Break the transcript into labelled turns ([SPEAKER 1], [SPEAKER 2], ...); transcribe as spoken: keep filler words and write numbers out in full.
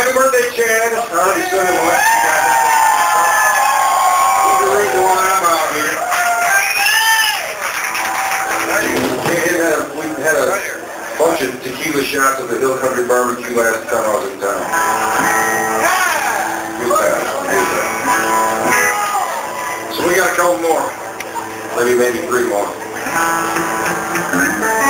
[SPEAKER 1] Happy birthday, Chad. I already said it once. That's the reason why I'm out here. We had a bunch of tequila shots at the Hill Country Barbecue last time I was in town. Good time. Good time. So we got a couple more. Maybe maybe three more.